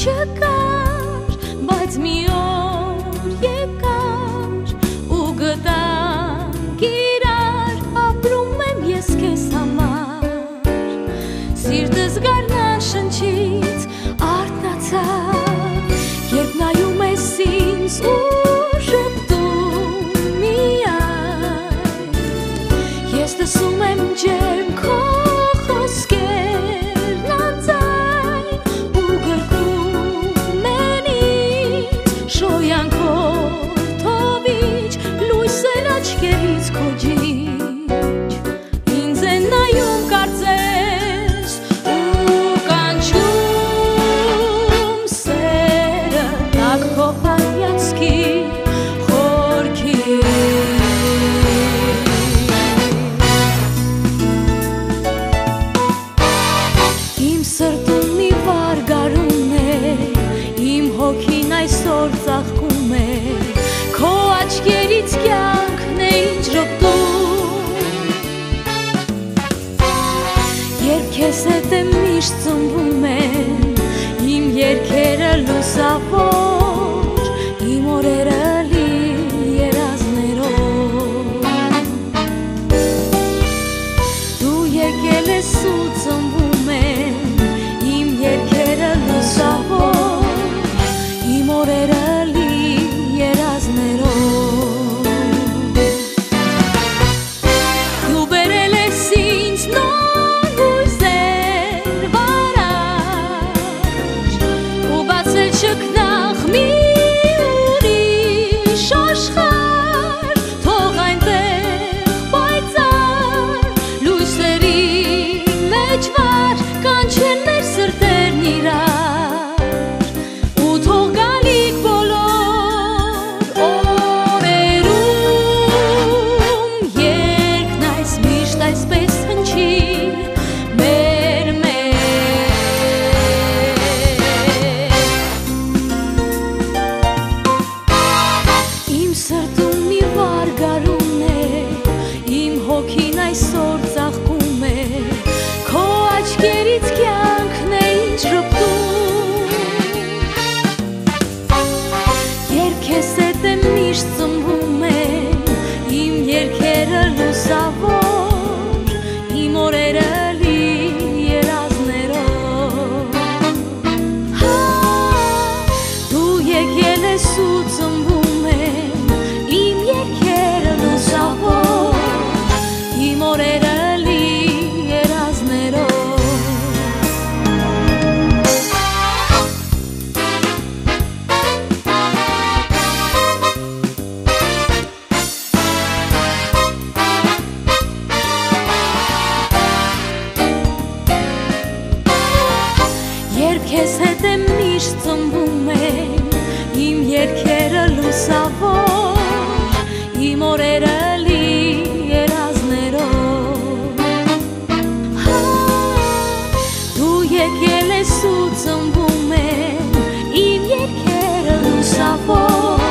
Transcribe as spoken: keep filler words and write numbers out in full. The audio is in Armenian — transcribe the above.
չկար, բայց մի օր եկար ու գտանք իրար, ապրում եմ ես քեզ համար, սիրտս գարնան շնչից արթնացավ, երբ նայում ես ինձ ու ժպտում միայն, ես լսում եմ ջերմ քո խոսքերն անձայն ու գրկում են ինձ շոյանքով թովիչ, լույսեր աչքերից քո ջիջ, ինձ են նայում կարծես ու կանչում սերը տակ քո հայացքի հոգին այսօր ծաղկում է, քո աչքերից կյանքն է ինչ ժպտում, երբ քեզ հետ եմ միշտ ծնվում են իմ երգերը լուսավոր, իմ օրերը լի երազներով, դու եկել ես ու ծնվում են իմ երգերը լուսավոր, օրերը լի երազներով, դու բերել ես ինձ նոր հույզեր վարար ու բացել շքնախ մի ուրիշ աշխարհ, թող այնտեղ պայծառ լույսերի մեջ վար կանչեն մեր սրտերն իրար, հոգին այսօր ծաղկում է, քո աչքերից կյանքն է ինչ ժպտում, երբ քեզ հետ եմ միշտ ծնվում են իմ երգերը լուսավոր, իմ օրերը լի երազներով, դու եկել ես ու ծնվում են իմ երգերը լուսավոր, իմ օրերը լի երազներով, երբ քեզ հետ եմ միշտ ծնվում են իմ երգերը լուսավոր, իմ օրերը լի եկել ես ու ծնվում են իմ երգերը լուսավոր,